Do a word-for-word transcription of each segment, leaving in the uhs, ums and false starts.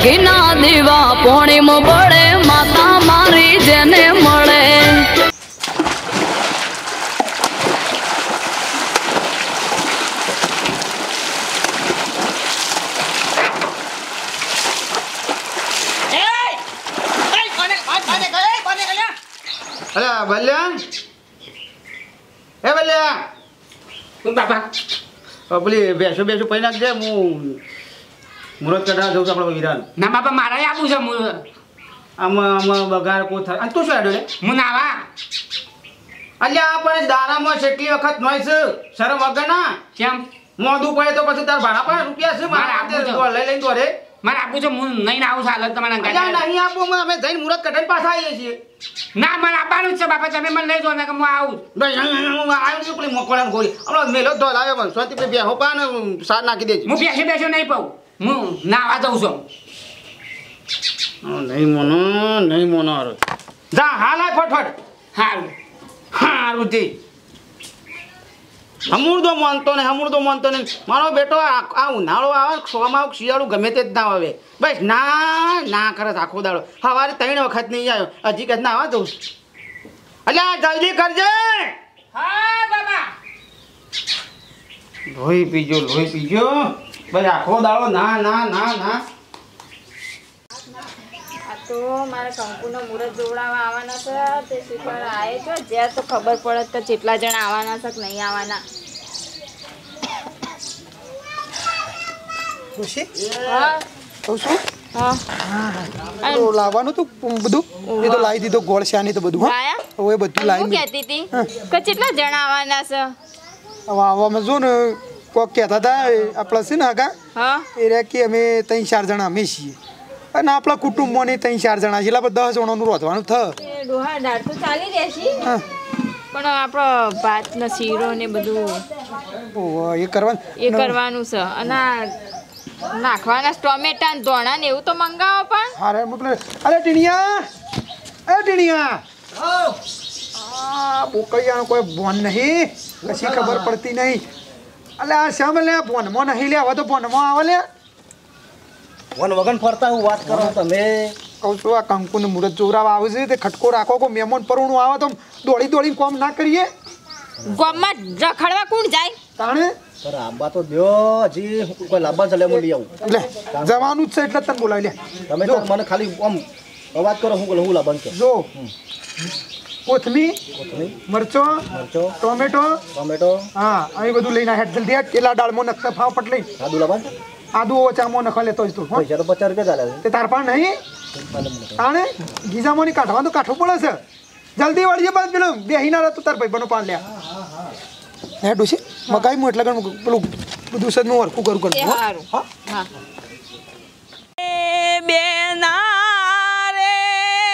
ઘીના દીવા પોણીમાં બળે માતા મારી જેને મળે અરે બલ્યા એ બલ્યા હું બાપા પેલી બેસો બેસો પૈ નાખજે હું મુરત કઢા જઉં છું આપણા વિરાન ના બાપા મારે આપું છે હું આમાં આમાં બગાડ કોઈ થાય અને તું શું આડો રે હું નાવા અલ્યા પણ દારામાં કેટલી વખત નોય છે શરમ વગર ના કેમ મોઢું પડે તો પછી તાર ભાડા પર રૂપિયા છે મારે આપવું છે. લઈ લઈને દોરે મારે આપું છે હું નહીં આવું ચાલે તમારા અલ્યા નહીં આપું અમે જઈને મુરત કઢાઈને પાછા આવીએ છીએ ના મને આપવાનું જ છે બાપા તમે મને લઈ જાઓ ને કે હું આવું આવ્યું છું પેલી મકોડા ગોળી હમણાં મેલો ધોલ આવ્યો મને સ્વાતિ પેલી બેહો પા ને સાર નાખી દેજો હું બેસી બેસો નહીં પાઉં હું નાવા જઉં છું નહીં મોનો નહીં મોનો હારો જા હાલ આય ફટફટ સારું હારું તે હમુરદો માનતો ને હમુરદો માનતો ને મારો બેટો આ ઉનાળો આવે સોમાં શિયાળું ગમે તે જ ના આવે બસ ના ના કરે આખો દાડો સવારે ત્રણ વખત નહીં આવ્યો હજી કદ ના આવવા દઉં અલ્યા જલ્દી કરજે હા બાબા લોહી પીજો લોહી પીજો બસ આખો દાડો ના ના ના ના તો મારા કંકુનો મુહૂર્ત જોડાવા આવવાના છે તે શીખવાડ આવે છે જ્યાં તો ખબર પડે કે કેટલા જણા આવવાના છે કે નહીં આવવાના ખુશી હા કહું છું હા તો લાવવાનું તું બધું એ તો લાવી દીધો ગોળ શાની તો બધું હા હવે બધું હું લાવી કહેતી હતી કે કેટલા જણા આવવાના છે હવે આવવામાં જો ને કોક કહેતા હતા આપણા છે ને આગા હા એ રહ્યા કે અમે ત્રણ ચાર જણા અમે છીએ અને આપણા કુટુંબમાં નહીં ત્રણ ચાર જણા છે એટલે આપણે દસ જણાનું રોધવાનું થ એ ડોહા દાળ તો ચાલી રહેશે હા પણ આપણો ભાત ને શીરો ને બધું ઓહો, એ કરવાનું એ કરવાનું છે અને આ નાખવાના ટોમેટા ને ધોણા ને એવું તો મંગાવો પણ હારે મતલબ અરે ટીણિયા અરે ટીણિયા આ બોકૈયાનો કોઈ બોન નહીં કશી ખબર પડતી નહીં અલે આ શ્યામ લે બોનમાં નહીં લે હવે તો બોનમાં આવે લે વન વગન ફરતા હું વાત કરો તમે કહું છું આ કંકુને મુહૂર્ત જોરાવા આવે છે તે ખટકો રાખો કોઈ મહેમાન પરણું આવે તો દોડી દોડી કોમ ના કરીએ ગામમાં રખડવા કોણ જાય તાણે સર આંબા તો દ્યો હજી કોઈ લાંબા ચલે હું લઈ આવું લે જવાનું જ છે એટલે તને બોલાવી લે તમે તો મને ખાલી આમ અવાજ કરો હું હું લાંબા છે જો કોથમી કોથમી મરચો મરચો ટોમેટો ટોમેટો હા અહીં બધું લઈને હેઠ જલ્દી હેઠ પેલા દાળમાં નખતા ફાવ પટ લઈ આદુ લાંબા આદુ ઓચામાં નખા લેતો જ તું હો. પૈસા તો પચાસ રૂપિયા ચાલે તે તાર પણ નહીં છે તાણે ગીજામાંની કાઢવાનું તો કાઠું પડે છે જલ્દી વળીએ બાદ પેલું બેહીના તું તાર ભાઈ બનો પાન લ્યા હે ડુસી મકાઈ હું એટલે ગણ પેલું બધું સદનું હરખું કરું કરું એ હો. સારું હા હા બેનારે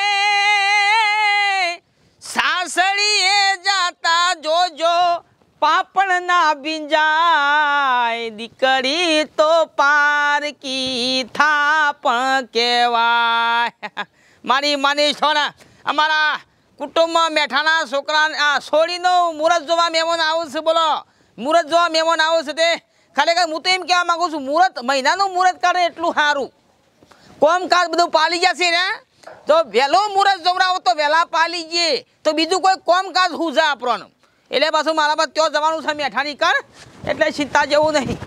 સાસળીએ જાતા જોજો પાપણ ના ભીંજાય દીકરી તો પારકી થાપણ કહેવાય મારી માની છોરા અમારા કુટુંબમાં મેઠાના છોકરા આ છોડીનો મુહૂર્ત જોવા મહેમાન આવું છે બોલો મુહૂર્ત જોવા મહેમાન આવું છે તે ખરેખર હું તો એમ કહેવા માગું છું મુહૂર્ત મહિનાનું મુહૂર્ત કાઢે એટલું સારું કોમકાજ બધું પાલી જશે ને તો વહેલો મુહૂર્ત જોવડાવો તો વહેલા પાલી જઈએ તો બીજું કોઈ કોમકાજ હું છે આપણને એટલે પાછું મારા બાદ ત્યાં જવાનું છે મેઠાની કર એટલે ચિંતા જેવું નહીં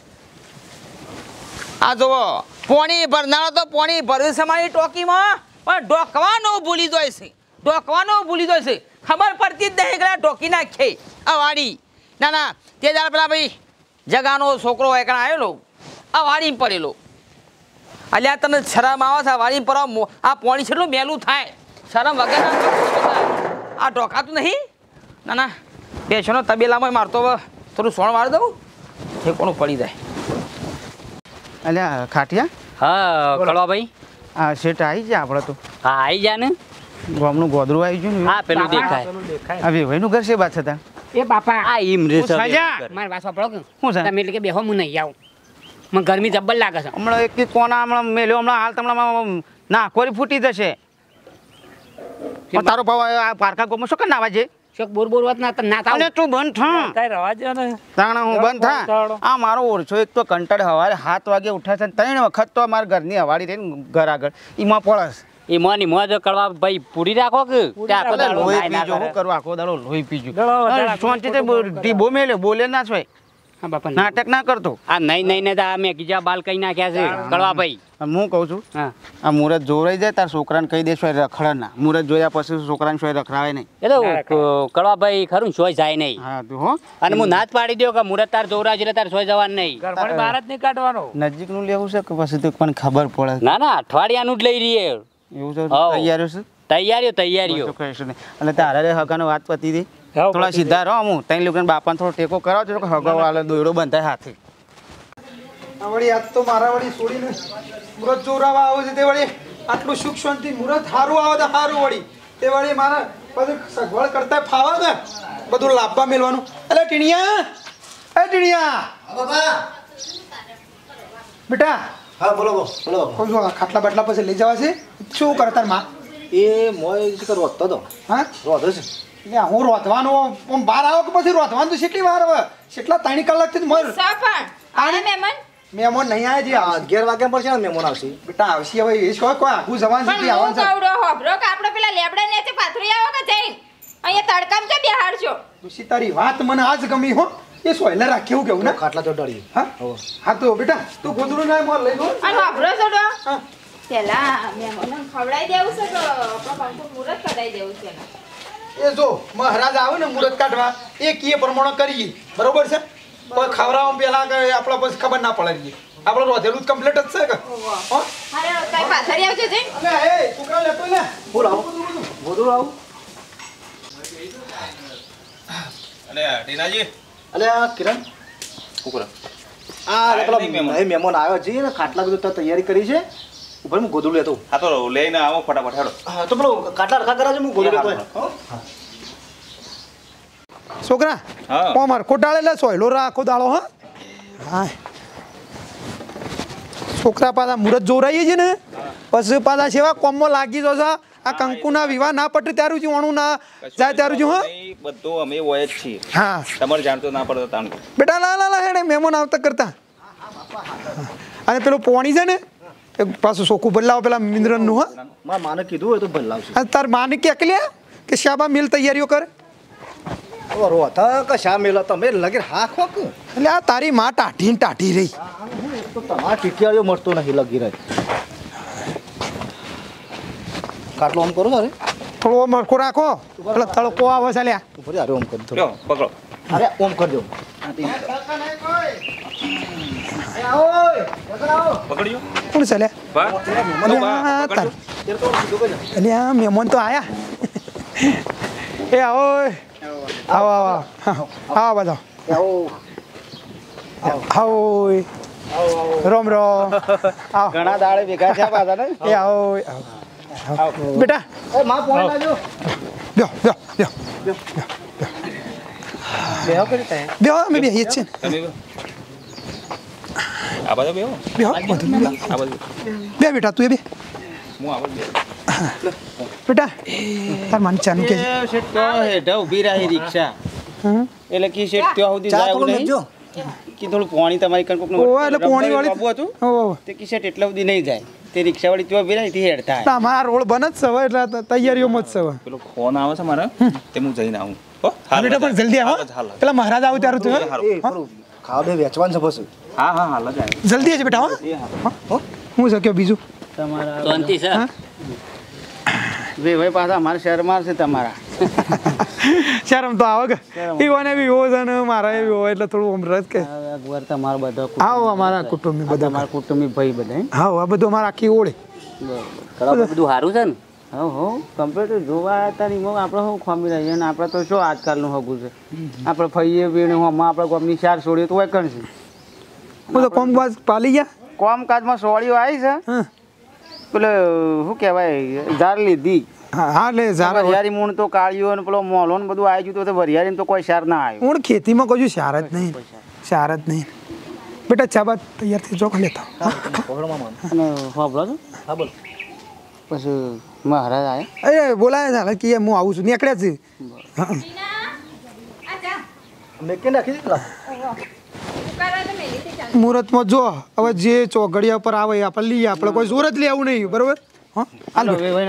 આ જુઓ પોણી ભરનારો તો પોણી ભર્યું છે મારી ટોકીમાં પણ ઢોકવાનું ભૂલી જાય છે ઢોકવાનું ભૂલી જાય છે ખબર પડતી જ નહીં કે ઢોકી નાખે આ વાડી ના ના તે દાડ પેલા ભાઈ જગાનો છોકરો એકણા આવેલો આ વાડીમાં પડેલો અલ્યા તને શરમ આવે છે વાડીમાં પર આ પોણી છેલ્લું મેલું થાય શરમ વગર આ ઢોકાતું નહીં ના ના બેસનો તબેલામાં મારતો થોડું સોણ મારી દઉં એ કોનું પડી જાય અલ્યા ખાટિયા હા કળવા ભાઈ આ સેટ આવી જાય આપણે તો હા આવી જા ને ગામનું ગોદરું આવી ગયું ને હા પેલું દેખાય આ વેવાઈનું ઘર છે બાદ છતાં એ બાપા આ ઈમ રે સર મારી વાત સાંભળો કે શું છે તમે એટલે કે બેહો હું નહીં આવું મને ગરમી જબ્બર લાગે છે હમણાં એક એક કોના હમણાં મેલ્યો હમણાં હાલ તમને ના કોરી ફૂટી જશે પણ તારો ભાવ આ પારકા ગોમાં શું કે નાવા છે શોક બોર બોર વાત ના ત- ના થાવ અલે તું બંધ થા તાઈ રવા દો ને તાણા હું બંધ થા આ મારો ઓરછો એક તો કંટાળ હવારે સાત વાગે ઉઠે છે ત્રણ વખત તો મારા ઘરની હવાડી રહીને ઘર આગળ એમાં પડસ એ મોની મોજ કરવા ભાઈ પૂરી રાખો કે ત્યાં આખો દાડો લોહી નાય ના પીજો કરે. હું કરું આખો દાડો લોહી પીજો દડો, દડા, શાંતિથી ઢીબો મેલ્યો બોલે ના છો હા બાપા નાટક ના કરતો આ નહીં નહીં ને તો આ મેં કીજા બાલ કઈ નાખ્યા છે કળવા ભાઈ અને હું કહું છું હા આ મુહૂર્ત જોરાઈ જાય તાર છોકરાને કહી દેશો રખડા ના મુહૂર્ત જોયા પછી છોકરાને શોય રખડાવે નહીં એ તો કળવા ભાઈ ખરું સોય જાય નહીં હા તું હો અને હું ના જ પાડી દઉં કે મુરત તાર જોરા છે તાર સોય જવાનું નહીં ઘરમાંથી બહાર જ નહીં કાઢવાનો નજીકનું લેવું છે કે પછી તો પણ ખબર પડે ના ના અઠવાડિયાનું જ લઈ રહીએ એવું છે હોવ. તૈયારીઓ છે તૈયારીઓ તૈયારીઓ તો કહીશું નહીં એટલે તારે હગાનો વાત પતી દે થોડા સીધા રહો હું તઈ લોકોને બાપાને થોડો ટેકો કરાવજો કે હગાવ વાળો દોયડો બંધાય હાથે આ વળી આજ તો મારા વળી છોડીને મુરત જોરાવા આવે છે તે વળી આટલું સુખ શાંતિ મુરત સારું આવે તો સારું વળી તે વળી મારા બધું સગવડ કરતા ફાવે ને બધું લાભવા મેળવાનું એટલે ટીણિયા એ ટીણિયા બેટા હા બોલો બોલો બોલો કહું છું આ ખાટલા બાટલા પછી લઈ જવા છે શું કરતા માં એ મોય શું કર રોતો તો હા રોતો છે એટલે હું રોધવાનો આમ બહાર આવો કે પછી રોધવાનું તો કેટલી વાર હવે કેટલા ત્રણ કલાકથી મર સપણ આને મહેમાન મહેમાન નહીં આવે છે અગિયાર વાગ્યા પર છે ને મહેમાન આવશે બેટા આવશે હવે એ શું કોઈ આગું જવાનું છે પણ હું આવવાનું છે કવડો હોબરો કે આપણે પેલા લેબડા ને પાથરી આવો કે જઈને અહીંયા તડકામ કે બેહાડજો તુસી તારી વાત મને આજ ગમી હો એ સોયલે રાખી એવું કેવું ને ખાટલા ચોટાડીએ હા હા તો બેટા તું ગોદડું ના મોર લઈ લો અને હોબરો છોડો હા પેલા મહેમાનને ખવડાવી દેવું છે કે આપણો કંકુ મુરત કરાવી દેવું છે ને એ જો મહારાજ આવે ને મુરત કાઢવા એ કીએ પ્રમાણે કરીએ બરોબર છે કોઈ ખવડાવવા પેલા કે આપણે પછી ખબર ના પડે આપણે રોધેલું જ કમ્પ્લીટ જ છે કે હો અરે કઈ પાથરી આવજો જઈને અલે એ છોકરા લેતો લે બોલ આવો બોલ આવો અલે ટીનાજી અલે આ કિરણ શું કરો આ પેલા નહીં મહેમાન આવ્યો છે ને ખાટલા બધું તાર તૈયારી કરી છે ઉપર હું ગોદડું લેતો હા તો લઈને આવો ફટાફટ હેડો હા તો પેલો ખાટલા રખા કરાવજો હું ગોદડું લેતો હો છોકરા હા. ઓ માર કોટાળે લે સોયલો રાખો દાળો હા હા છોકરા પાછા મુરત જોરાઈએ છે ને પછી પાછા સેવા કોમમાં લાગી જશે આ કંકુના વિવાહ ના પટે ત્યારું જ વણું ના જાય ત્યારું જ હા નહીં, બધું અમે હોય જ છીએ હા તમારે જાણતો ના પડતો તાણ બેટા લા લા લા હેડે મહેમાન આવતા કરતા અને પેલું પોણી છે ને એ પાછું સોખું બદલાવો પેલા મિન્દ્રનનું હા મારા માને કીધું હોય તો ભલ લાવશે અને તાર માને કે એકલ્યા કે શાબા મિલ તૈયારીઓ કરે હવે રોતા કે શા મેલા તમે લગીર હા ખો કે એટલે આ તારી માં ટાઢી ને ટાઢી રહી તો તમારા ટીટિયાળીઓ મળતો નથી લગી રહી કાટલો આમ કરો અરે થોડો મરખો રાખો પેલા તડકો આવે છે લ્યા ઉપર અરે ઓમ કરી લ્યો પકડો અરે ઓમ કરજો પકડ્યો કોણ છે લ્યા બા અલે આ તાર અલે આ મહેમાન તો આયા એ આવો આવો આવો આવો બધા આવો રોમ રોમ આવો ઘણા દાડે ભેગા થયા પાછા ને એ આવો આવો બેટા એ માં પોણી લાજો બ્યો બ્યો બ્યો બેહો કરી તા બ્યો અમે બેહીએ જ છે ને તમે આ બાજુ બેહો બ્યો બધું બ્યો. આ બાજુ બે બેટા તું એ બે હું આ બાજુ બેહો. બેટા તાર માન ચાનું કે એ શેઠ તો હેઠા ઊભી રહી રિક્ષા એટલે કે શેઠ ત્યાં સુધી ચા જાય એવું થોડું નહીં લેજો કે થોડું પાણી તમારી કણ કોકનું ઓ એટલે પોણી વાળી બાબુ હતું ઓ તે કે શેઠ એટલા સુધી નહીં જાય તે રિક્ષાવાળી ત્યાં ઊભી રહી તે હેડતા ના મારા રોડ બન જ છે હવે એટલે તૈયારીઓમાં જ છે હવે પેલો ફોન આવે છે મારે તે હું જઈને આવું હો હા બેટા પણ જલ્દી આવો હાલ જ, હાલ જ. પેલા મહારાજ આવું ત્યારે તું હે? એ થોડું ખાવા બે વેચવાનું છે પછી હા હા હાલ જ આવ્યો જલ્દી આવજો બેટા હો હો હું છે કયો બીજું તમારા શાંતિ છે હા? વે ભાઈ પાછા અમારે શહેરમાં છે તમારા શરમ તો આવે કે ઈવોને બી એવો છે ને મારા એવી હોય એટલે થોડું આમ રસ કે અકબર તમારા બધા આવો અમારા કુટુંબી બધા તમારા કુટુંબી ભાઈ બધા હે? હા આ બધું અમારા આખી ઓળે કળવા બધું સારું છે ને હો હો કમ્પ્યુટર જોવા હતા ને એમાં આપણે શું ખમી રહીએ ને આપણે તો શું આજકાલનું હગું છે આપણે ફઈએ પીને હમણાં આપણે ગામની ચાર છોડીએ તો વૈકણ છે હું તો કોમ બાજ પાલી ગયા કામકાજમાં સોળીઓ આવી છે હા પેલે શું કહેવાય ઝાર લીધી હા હા લે જારા વરિયાળી મૂળ તો કાળિયો ને પેલો મોલો ને બધું આવી ગયું તો વરિયાળી તો કોઈ સાર ના આવ્યું હું ખેતીમાં કહું છું સાર જ નહીં સાર જ નહીં બેટા ચા બાદ તૈયાર થઈ ચોક લેતા અને સાંભળો છો હા બોલ પછી મહારાજ આવ્યા અરે બોલાય ચાલે કે હું આવું છું નીકળ્યા છે હા મેં કે નાખી દીધું મુહૂર્તમાં જો હવે જે ચોઘડિયા પર આવે એ આપણે લઈએ આપણે કોઈ જોર જ લઈ આવું નહીં બરોબર હા હાલ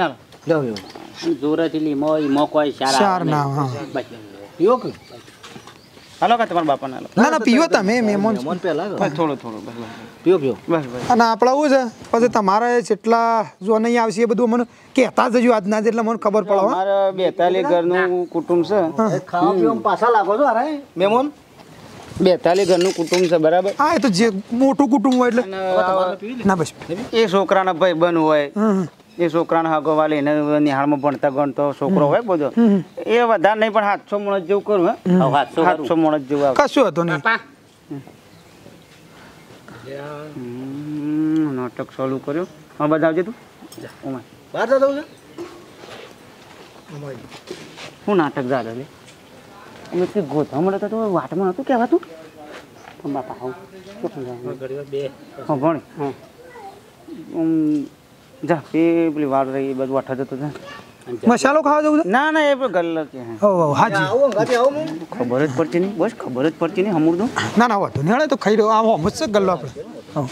જોરથી લીમો ઈમો કોઈ ચાર ના હા પીવો કે હાલો કા તમારા બાપાને હાલો ના ના પીવો તમે મહેમાન મહેમાન પહેલા થોડો થોડો બસ પીઓ પીઓ બસ બસ અને આપણે શું છે પછી તમારે જેટલા જો નહીં આવશે એ બધું મને કહેતા જજો આજના જેટલા મને ખબર પડે હો. અમારા બેતાલીસ ઘરનું કુટુંબ છે ખાવા પીવામાં પાછા લાગો છો અરે મહેમાન બેતાલીસ ઘરનું કુટુંબ છે બરાબર હા એ તો જે મોટું કુટુંબ હોય એટલે ના બસ એ છોકરાના ભાઈ બન હોય હમ એ છોકરાના હગો એને નિહાળમાં ભણતા ગણતો છોકરો હોય બધો એ વધારે નહીં પણ સાતસો મણ જેવું કરું હે સાતસો મણ જેવું આવે કશું હતું નહીં હમ, નાટક ચાલુ કર્યું હા બધા આવજે તું ઓમાં બહાર જતો છે શું નાટક જાડે લે અમે કે ગોધા મળે તો વાટમાં નતું કહેવાતું પણ બાપા આવું બે હા ભણ હા જા એ પેલી વાળ રહી એ બધું વાઠા જતો છે મસાલો ખાવા જવું છે ના ના એ પણ ગલ્લ કે હો હો હાજી આવો ગાડી આવો હું ખબર જ પડતી નહીં બસ ખબર જ પડતી નહીં હમુરદું ના ના વાંધો નહીં તો ખાઈ રહ્યો આવો હમ જ ગલ્લો આપણે હો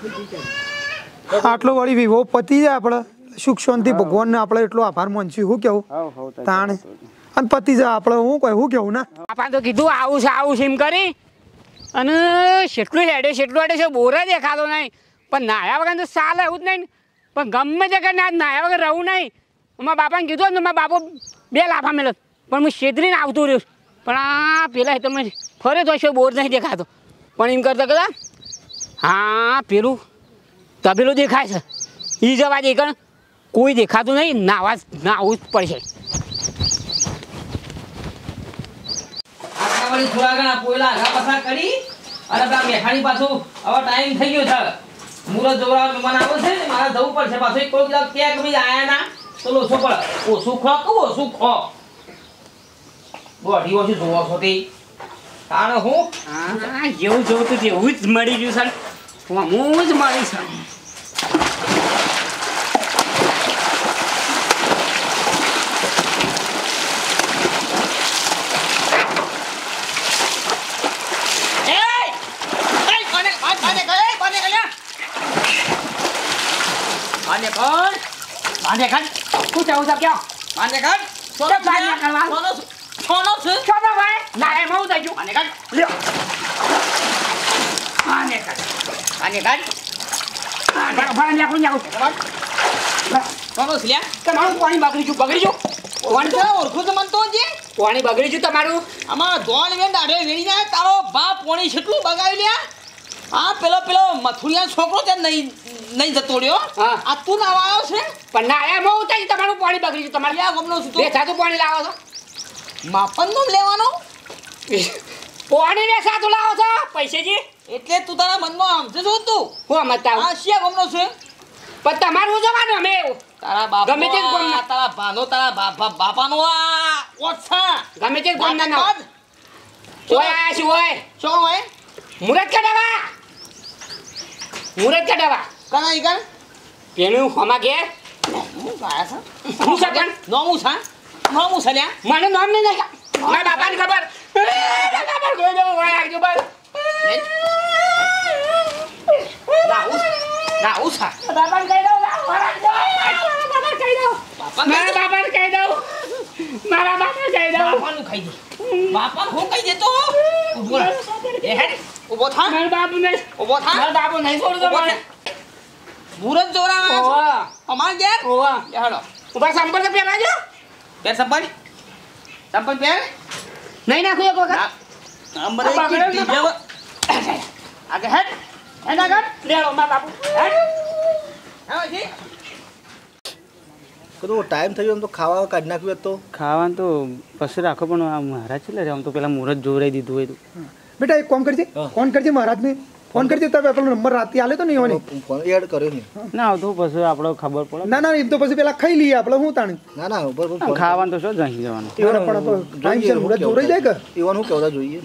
આટલો વળી વિવો પતી જાય આપણે સુખ શાંતિ ભગવાનને આપણે એટલો આભાર માનશું શું કેવું હાવ હાવ તાણે અને પતી જાય આપણે હું કહે શું કેવું ના બાપા તો કીધું આવું છે આવું છે એમ કરી અને જેટલું હેડે જેટલું હેડે છે બોરે દેખાતો નહીં પણ નાયા વગર તો ચાલે એવું જ નહીં પણ ગમે તે કરીને આજ નાયા વગર રહું નહીં મારા બાપાને કીધું ને મારા બાપો બે લાફા મેળત પણ હું છેતરીને આવતું રહ્યું પણ આ પેલા તમે ફરે તો છે બોર નહીં દેખાતો પણ એમ કરતા કરતા હા પેલું તબેલું દેખાય છે એ જવા દે કણ કોઈ દેખાતું નહીં નાવા નાવું જ પડશે વળી થોડા ઘણા પોયલા આગા પસાર કરી અને પેલા મેખાણી પાછું હવે ટાઈમ થઈ ગયો છે મુરત જોવરાવ મહેમાન આવે છે ને મારે જવું પડશે પાછું એક કોઈ કદાચ ક્યાંક ભાઈ આયા ના તો લોસો પડે ઓછું ખો કે ઓછું ખો બોડી ઓછી જોવો છો તે તાણે હું હા જેવું જોવું તો જેવું જ મળી ગયું સર હું જ મળી છે આને કર બાંધે ખડ શું ચાવું છે ક્યાં આને કર સોનો બાંધે કરવા સોનો સોનો છે ચોપા ભાઈ લાય મઉ થઈ ગયું આને કર લ્યો આને કર આને કર આને ભાઈ લ્યા કોણ જાવ સોનો છે લ્યા તમારું પાણી બગડી ગયું બગડી ગયું કોણ છે ઓળખું તો મન તો જે પાણી બગડી ગયું તમારું આમાં ધોળ વેન દાડે વેડી જાય તારો બાપ પાણી કેટલું બગાવી લ્યા આ પેલો પેલો મથુરિયા છોકરો તે નહીં નહીં જતો રહ્યો હા. આ તું નાવા આવ્યો છે પણ ના એ મઉ થઈ તમારું પાણી બગડી ગયું તમારે લ્યા ગમનો છું બે થાતું પાણી લાવો છો માપન નું લેવાનો પાણી બે સાતું લાવો છો પૈસેજી એટલે તું તારા મનમાં આમ છે જો તું હું મતા આ શિયા ગમનો છે પણ તમારું જવાનું અમે તારા બાપ ગમે તે ગમના. તારા ભાનો તારા બાપા બાપાનો આ ઓછા ગમે તે ગમના ના ઓય આયા છે ઓય શું હોય મુરત કઢાવા મુરત કઢાવા કના ઈગન પેલું હમા ઘેર હું કાયા છે હું છે પણ નોમું છે નોમું છે લ્યા મને નામ નહીં નાખ્યા મારા બાપાને ખબર ખબર ગયો જો ઓય આગજો બસ નાઉસ નાઉસ છે બાપાને કહી દઉં મારા બાપાને કહી દઉં મારા બાપાને કહી દઉં મારા બાપાને કહી દઉં બાપાનું ખાઈ દે બાપા હું કહી દેતો ઉભો રહે એ હેડ ઉભો થા મારા બાપુ નહીં ઉભો થા મારા બાપુ નહીં છોડતો ઉભો મને થા મુરત જોરા ઓવા અમાર ઘેર ઓવા હેડો ઉભા સંપલ તો પહેલા જો પેર સંપલ સંપલ પેર નહીં નાખું એક વખત નંબર એક બાપા, કી દીજે આગળ હેડ હેડ આગળ લેડો મારા બાપુ હેડ હા જી કદો ટાઈમ થયો એમ તો ખાવા કાઢી નાખ્યું તો ખાવાનું તો પછી રાખો પણ આ મહારાજ છે આમ તો પેલા મુહૂર્ત જોવરાઈ દીધું હોય તો બેટા એક કામ કરજે ફોન કરજે મહારાજને ફોન કરજે તો પેલો નંબર રાતે આલે તો નહીં હોની ફોન એડ કર્યો નહીં ના આવતું પછી આપણે ખબર પડે ના ના એમ તો પછી પેલા ખાઈ લઈએ આપણે હું તાણી ના ના બરોબર આમ ખાવાનું તો શું જઈ જવાનું એવાને પણ તો ટાઈમ છે મુરત જોરાઈ જાય કે એવાનું કેવડા જોઈએ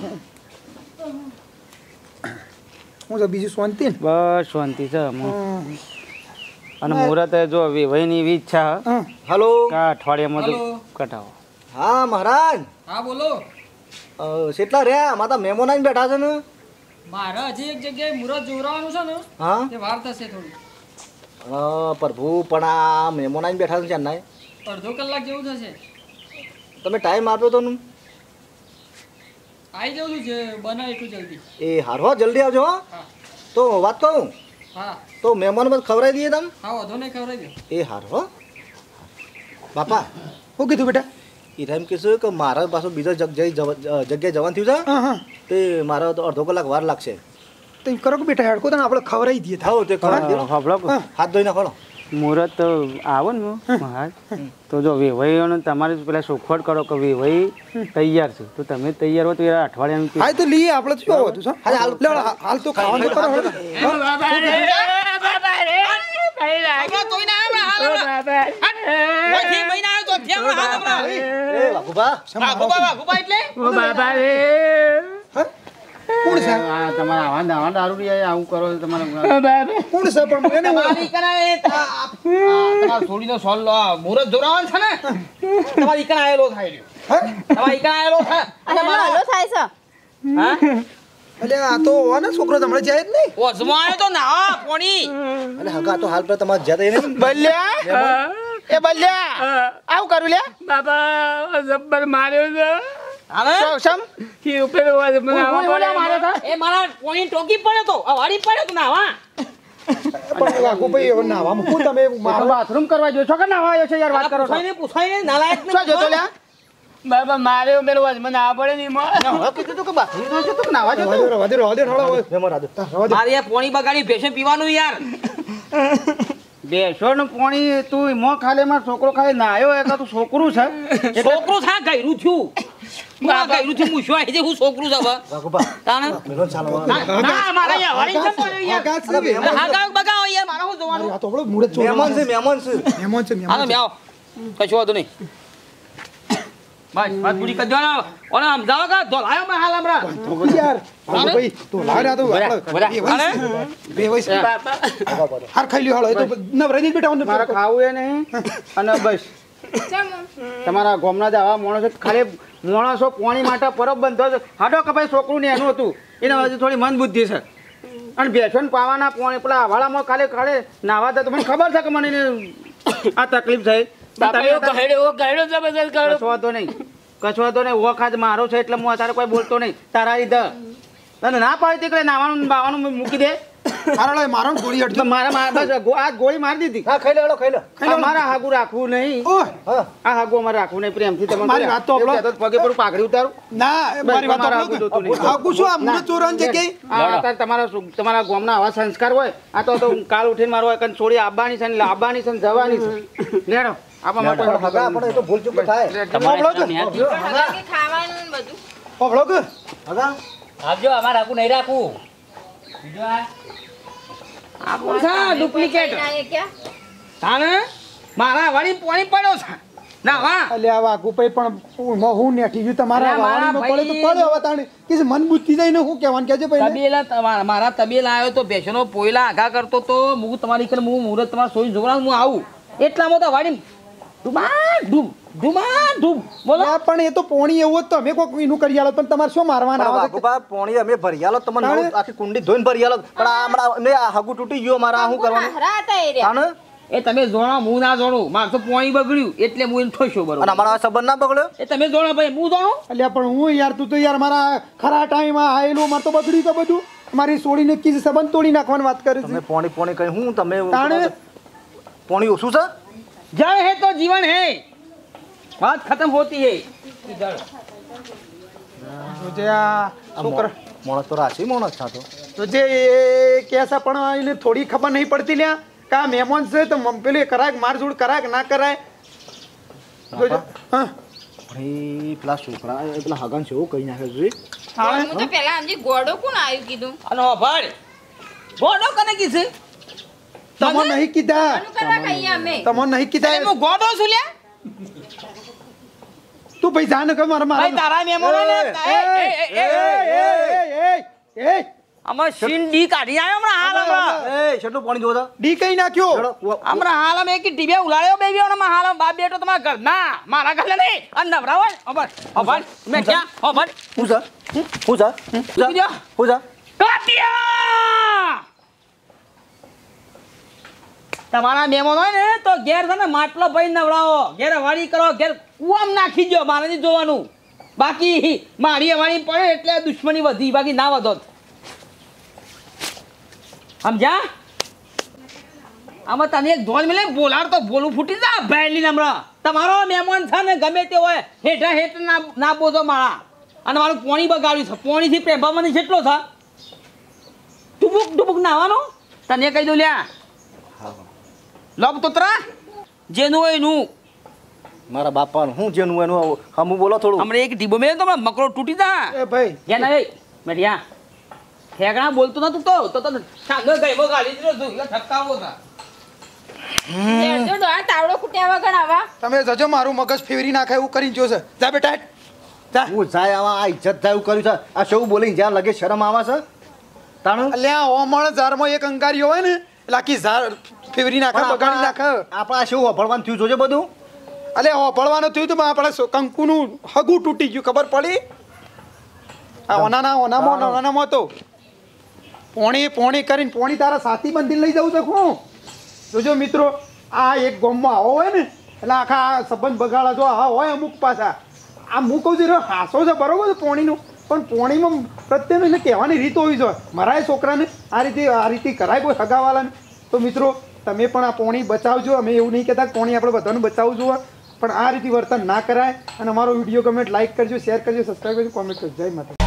હું તો બીજું શાંતિ ને બસ શાંતિ છે અમુક. અને મુહૂર્ત જો વેવાઈની એવી ઈચ્છા હ હા હાલો કે આ અઠવાડિયામાં તો કટાવો હા મહારાજ હા બોલો કેટલા રહ્યા માતા મહેમાન આવીને બેઠા છે ને મારે હજી એક જગ્યાએ મુહૂર્ત જોવડાવવાનું છે ને હા તે વાર થશે થોડી અ, પ્રભુ પણ આ મહેમાન આવીને બેઠા છે ચાંદના અડધો કલાક જેવું થશે તમે ટાઈમ આપ્યો તો ને આવી જવું છું જે બને એટલું જલ્દી એ હારો જલ્દી આવજો હો હા તો વાત કહું હા તો મહેમાન બસ ખવડાવી દઈએ તમે હા વાંધો નહીં ખવડાવી દો એ હારો હો બાપા શું કીધું બેટા એ એમ કહેશું કે મારા પાછું બીજા જગ્યાએ જવા- જગ્યાએ જવાનું થયું છે હા હા તે મારે તો અડધો કલાક વાર લાગશે તો એમ કરો કે બેટા હેડકો તને આપણે ખવડાવી દઈએ થાવ તે ખવડાવી દો. હબળો હાથ ધોઈને ખવડો મુહૂર્ત આવો ને મહારાજ તો જો વેવાઈઓને તમારે પેલા સોખવટ કરો કે વેવાઈ તૈયાર છે તો તમે તૈયાર હો તો યાર અઠવાડિયાનું હા તો લઈએ આપણે તો શું હતું સર હાલ, હાલ. લે હાલ હાલ તો ખાવાનું તો કરો હેડો. એ વાઘુબા કોણ છે આ તમારા આવા દાવા દારૂ લઈ આવ્યા, આવું કરો છો તમારે કોણ છે પણ એને તમારી કરાય તમારા છોડીનો સોલ મુહૂર્ત જોરાવાનું છે ને તમારી ઈકણ આયેલો થાય રહ્યો હે? તમારી ઈકણ આયેલો થાય અને મારો થાય છે હા એટલે આ તો હો ને છોકરો હમણાં જાય જ નહીં ઓસમાં આવ્યો તો ના પોણી અને હગા તો હાલ પર તમારે જ્યાં એને બલ્યા એ બલ્યા આવું કરું લે બાબા જબ્બર માર્યો છે હવે સમ કે ઉપર મને આવા પડે એ મારા પોણી ટોકી પડ્યો તો આ વાડી પડ્યો તો નાવા પણ વાઘુ ભાઈ હવે નાવામાં હું તમે મારો બાથરૂમ કરવા જો છો કે ના આવ્યો છે યાર વાત કરો છો પૂછાઈને પૂછાઈને નાલાયક શું જોતો લ્યા બાબા માર્યો પેલો મને આવા પડે નહીં મોં. હવે કીધું તું કે બાથરૂમ જો છો તો કે નાવા જો રવા દે રવા દે રવા દે રવા દે મહેમાન આદો મારી આ પોણી બગાડી ભેસે પીવાનું યાર બેસો ને પોણી તું મો ખાલે માં છોકરો ખાલે નાયો એટલે તું છોકરું છે છોકરું થા ગયરું થયું હું આ ગયરું થયું હું શું આવી છે હું છોકરું છે હવે વાઘુબા તાણે મેલો ચાલો ના મારા યાર વાડી છે પણ યાર આકાશ છે હા ગાવ બગાવો યાર મારા હું જોવાનું આ તો આપણો મુરત ચોર મહેમાન છે મહેમાન છે મહેમાન છે હાલો મહેમાન મે આવો કશું વાંધો નહીં બસ વાત પૂરી કરી દો ઓને સમજાવો કે ધોલાયો મેં હાલ હમણાં તો યાર વાઘુ ભાઈ તો લાડ્યા તો આપણે બે વયસ હાર ખાઈ લ્યો હાલો એ તો નવરાઈ નહીં બેટા મારે ખાવું એ નહીં અને બસ તમારા ગામના જ આવા માણસો ખાલી માણસો પોણી માટે પરબ બંધો છે હાડો કે ભાઈ છોકરું ને એનું હતું એને હજુ થોડી મંદ બુદ્ધિ છે અને બેસન પાવાના પોણી પેલા વાળામાં ખાલી ખાલી નાવા દે તો મને ખબર છે કે મને એને આ તકલીફ થઈ બાપા એવો ગહેડો એવો ગહેડો જબરજસ્ત ગહેડો કચવાતો નહીં કચવાતો નહીં વખત મારો છે એટલે હું અત્યારે કોઈ બોલતો નહીં તારા લીધે તને ના પાડી દીકરે નાવાનું બાવાનું મૂકી દે હારો લે મારો ગોળી હટજો મારા મા- બસ ગો- આ ગોળી મારી દીધી હા ખાઈ લો હેડો, ખાઈ લો આ મારા હાગું રાખવું નહીં ઓય હા આ હાગું અમારે રાખવું નહીં પ્રેમથી તમે મારી વાત તો એવું આપણો- કહેતો તો પગે પર પાઘડી ઉતારું ના એ મારી વાત તમારા આપણો આગળ જોતું નહીં. આગુ શું આ મુરત ચોરાન જગ્યાએ આ અત્યારે તમારા શું- તમારા ગામના આવા સંસ્કાર હોય આ તો તો કાલ ઉઠીને મારો એક છોડી આવવાની છે ને લાવવાની છે ને જવાની છે લેડો આપણા માટે પણ હગા આપણે એ તો ભૂલ ચૂક થાય તમારે તો બાકી ખાવાનું ને બધું પબળો કે હગા આવજો અમારે રાખવું નહીં રાખવું બીજો આ આપું છે ડુપ્લિકેટ ના એ ક્યાં તાણે મારા વાડી પોણી પડ્યો છે ના વાહ અલ્યા વાઘુ ભાઈ પણ હું હું નેઠી ગયું તમારા અલ્યા, મારા વાળીમાં પડે તો ભાઈ- પડ્યો હવે તાણે કે મન બુદ્ધિ જઈને હું કહેવાનું કહેજે ભાઈ તબેલા તમારા મારા તબેલા આવ્યો તો ભેંસનો પોયલા આઘા કરતો તો હું તમારી કર હું મુહૂર્ત તમારા સોઈ જોવાનું હું આવું એટલામાં તો વાડી ડુમા ડૂમ ડુમા ડૂમ બોલો આ પણ એ તો પોણી એવું જ તો અમે કોક એનું કરી આલો પણ તમારે શું મારવાના આવે છે? વાઘુબા પોણી અમે ભરી આલો તમને તાણે? નવું આખી કુંડી ધોઈને ભરી આલો પણ આ હમણાં અમે આ હગું તૂટી ગયો મારા શું કરવાનું હરા હતા એ રહ્યા તાણે? એ તમે જોણો હું ના જોણું મારે તો પોણી બગડ્યું એટલે હું એને ઠોસ્યો અને બરોબર અમારા સંબંધ ના બગડ્યો એ તમે જોણો ભાઈ હું જોણું અલ્યા પણ હું યાર તું તો યાર મારા ખરા ટાઈમમાં આયેલું મારે તો બગડ્યું તો બધું મારી સોડીને કીધું સંબંધ તોડી નાખવાની વાત કરી તમે છે પોણી પોણી કઈ હું તમે તાણે? પોણી ઓછું છે જળ હે તો જીવન હે बात खत्म होती है इधर તો જે આ છોકરા માણસ તો રાશિ માણસ છે આ તો તો જે એ કે છે પણ એને થોડી ખબર નહીં પડતી લ્યા કે આ મહેમાન છે તો મમ પેલું કરાય માર જોડ કરાય કે ના કરાય તો જે- હા ભાઈ પેલા છોકરા એ પેલા હગન છે એવું કઈ નાખે છે હું તો પેલા સમજી ગોડો કોણ આવ્યું કીધું અને ભાઈ ગોડો કને કીધું તમો નહીં કીધા આનું કરવા કહીએ અમે તમો નહીં કીધા હું ગોડો છું લ્યા તું ભાઈ જાને કે મારા ભાઈ મારા તારા મેમોનો ને એ, એ, એ, એ, એ, એ, એ, આમાં સીન ડી કાઢી આવ્યો હમણાં હાલ હમણાં એ કેટલું પાણી જોતા ડી કઈ નાખ્યો હમણાં હાલ અમે એક ટીબે ઉલાડ્યો બેબી હમણાં હાલ બાપ બેટો તમારા ઘર ના મારા ઘર નહીં અને નવરાવો અબર અબર મેં ક્યાં અબર હું સર હું સર હું સર કાટિયા તમારા મહેમાન હોય ને તો ઘેર છે ને માટલો ભાઈ નવડાવો ઘેર વાડી કરો ઘેર કુવામ નાખી દો મારે નહીં જોવાનું બાકી મારી વાડી પડે એટલે દુશ્મની વધી બાકી ના વધો સમજ્યા આમાં તને એક ધોલ મળે બોલાડ તો બોલું ફૂટી જા ભાઈલી હમણાં તમારો મહેમાન છે ને ગમે તે હોય હેઠા હેઠ ના ના બોધો મારા અને મારું પોણી બગાડ્યું છે પોણીથી પ્રેભામાં જેટલો છે ટુબુક ટુબુક નાવાનું તને કહી દઉં લ્યા લોક તોતરા જેનું હોય એનું મારા બાપાનું હું જેનું એનું હમું બોલો થોડું હમણાં એક ડીબો મેં તો મકરો તૂટી જા એ ભાઈ ગયા ના મેઠિયા ઠેકણા બોલતો નતું તો તો તને સાંગો ગઈમો ગાડી દીધો તું એટલે ઠપકાવો હતા જો ડોહા તાવડો કુટ્યા વગર આવા તમે જજો મારું મગજ ફેવરી નાખે એવું કરીને જોશે જા બેટા જા હું જાય આવા આ ઇજ્જત જાય એવું કર્યું છે આ શું બોલી જ્યાં લગે શરમ આવે છે તાણું અલ્યા ઓમણ ઝારમાં એક અંગારી હોય ને એટલે આખી ઝાર ફેવરી નાખે બગાડી નાખે આપણા શું વફળવાનું થયું જોજે બધું અલે હોભળવાનું થયું તો આપણે કંકુનું હગું તૂટી ગયું ખબર પડી આ ઓનાના ઓનામાં ઓનાનામાં તો પોણી પોણી કરીને પોણી તારા સાથી બંધી લઈ જવું છે હું જોજો મિત્રો આ એક ગોમમાં આવો હોય ને એટલે આખા આ સંબંધ બગાડા જો હા હોય અમુક પાછા આ હું કહું છું હાસો છે બરોબર પોણીનું પણ પોણીમાં પ્રત્યેક એને કહેવાની રીત હોવી જોઈએ મારા છોકરાને આ રીતે આ રીતે કરાય કોઈ સગાવાલાને તો મિત્રો તમે પણ આ પોણી બચાવજો અમે એવું નહીં કહેતા પોણી આપણે બધાને બચાવવું જોઈએ પણ આ રીતે વર્તન ના કરાય અને અમારો વિડીયો ગમે લાઈક કરજો શેર કરજો સબસ્ક્રાઈબ કરજો કોમેન્ટ કરજો જય માતા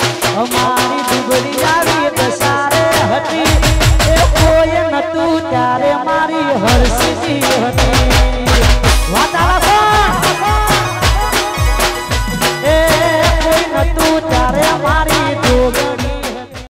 અમારી દુબળી આવી સારે હતી એ કોઈ નતું